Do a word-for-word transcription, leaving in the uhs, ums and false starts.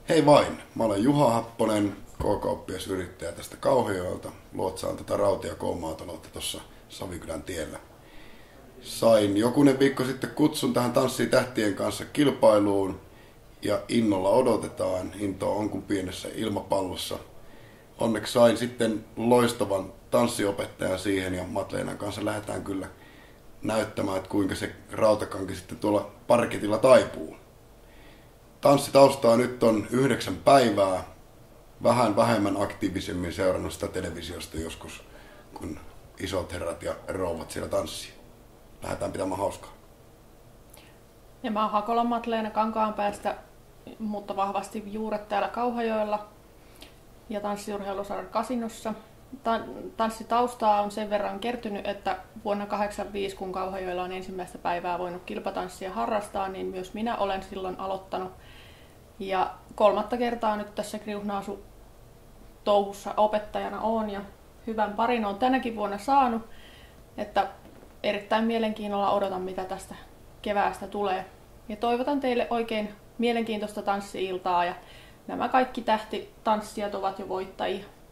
Hei vain, mä olen Juha Happonen, K-kauppiasyrittäjä tästä Kauhajoelta. Luotsaan tätä Rautia K-maataloutta tuossa Savikylän tiellä. Sain jokunen viikko sitten kutsun tähän Tanssii tähtien kanssa kilpailuun ja innolla odotetaan. Into on kuin pienessä ilmapallossa. Onneksi sain sitten loistavan tanssiopettajan siihen ja Matleenan kanssa lähdetään kyllä näyttämään, että kuinka se rautakanki sitten tuolla parketilla taipuu. Tanssitaustaa nyt on yhdeksän päivää. Vähän vähemmän aktiivisemmin seurannut sitä televisiosta joskus, kun isot herrat ja rouvat siellä tanssii. Lähdetään pitämään hauskaa. Ja mä oon Hakolan Matleena Kankaanpäästä, mutta vahvasti juuret täällä Kauhajoella ja tanssiurheiluseuran Kasinossa. Tanssitaustaa on sen verran kertynyt, että vuonna kahdeksankymmentäviisi, kun Kauhajoella on ensimmäistä päivää voinut kilpatanssia harrastaa, niin myös minä olen silloin aloittanut. Ja kolmatta kertaa nyt tässä Kriuhnaasu touhussa opettajana olen ja hyvän parin olen tänäkin vuonna saanut, että erittäin mielenkiinnolla odotan, mitä tästä keväästä tulee. Ja toivotan teille oikein mielenkiintoista tanssi-iltaa ja nämä kaikki tähtitanssijat ovat jo voittajia.